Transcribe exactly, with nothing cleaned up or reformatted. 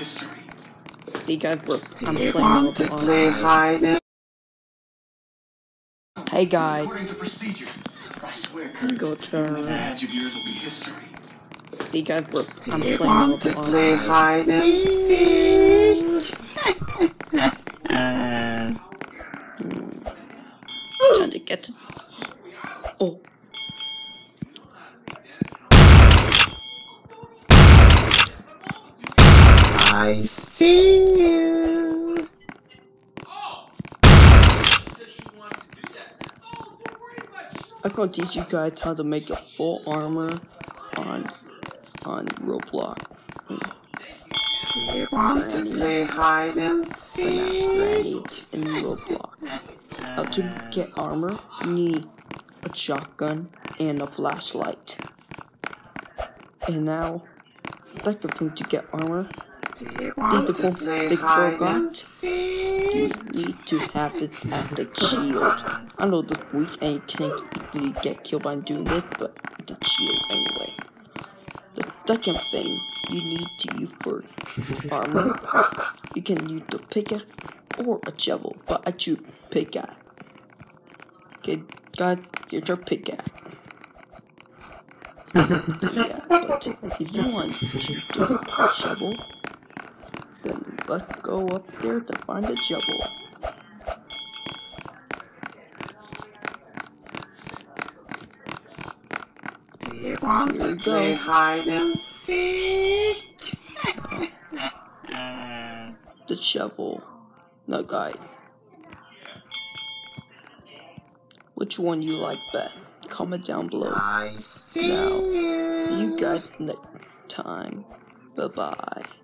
history. The guys were. I'm Do you playing want to Roblox. play hide and Hey guys. According to procedure, I swear, I'm Kurt, go turn. the badge of yours will be history. The guys were. I'm Do you playing want to Roblox. play hide and seek? Trying to get to. Oh. I see you. I'm gonna teach you guys how to make a full armor on on Roblox. Do you want to play hide and FNAF Granny seek? in Roblox. How to get armor? You need a shotgun and a flashlight. And now, second thing to get armor. Do you want Beautiful, to play big hide forgot. and You seek? need to have this as the shield. I know this weak and you can't easily get killed by doing this, but it's a shield anyway. The second thing you need to use for armor, you can use the pickaxe or a shovel, but I choose pickaxe. Okay, guys, here's our pickaxe. Yeah, but if you want to use the shovel, then let's go up there to find the shovel. Do you want to play hide and seek? The shovel. No, guys. Which one you like best? Comment down below. I see Now, you. see you guys next time. Bye bye.